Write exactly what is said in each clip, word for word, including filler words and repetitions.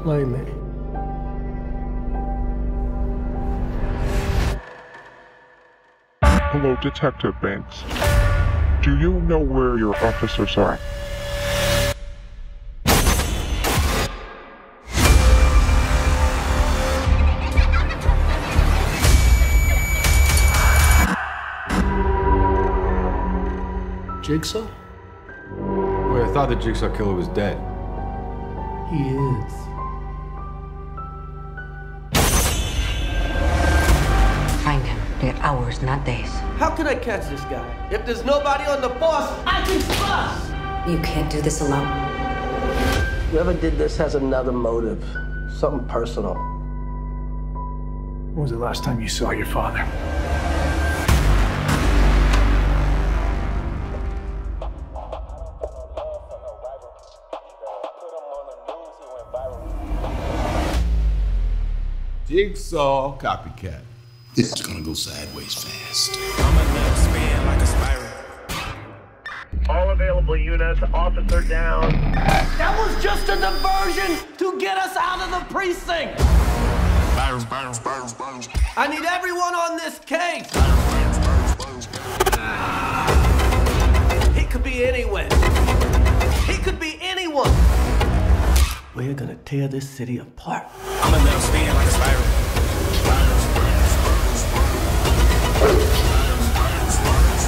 play me. Hello, Detective Banks. Do you know where your officers are? Jigsaw? Wait, I thought the Jigsaw killer was dead. He is. Find him. They're hours, not days. How can I catch this guy? If there's nobody on the force, I can bust! You can't do this alone. Whoever did this has another motive. Something personal. When was the last time you saw your father? Jigsaw copycat. This is gonna go sideways fast. I'm a left spin like a spiral. All available units, officer down. That was just a diversion to get us out of the precinct! Spiral, spiral, spiral, spiral. I need everyone on this case! He could be anywhere. He could be anyone. We're gonna tear this city apart. I'm a left spin like a spiral. Spiral, spiral, spiral, spiral. Spiral, spiral,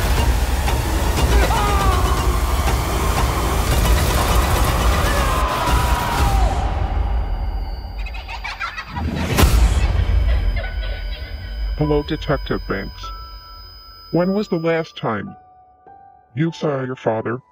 Hello, Detective Banks. When was the last time you saw your father?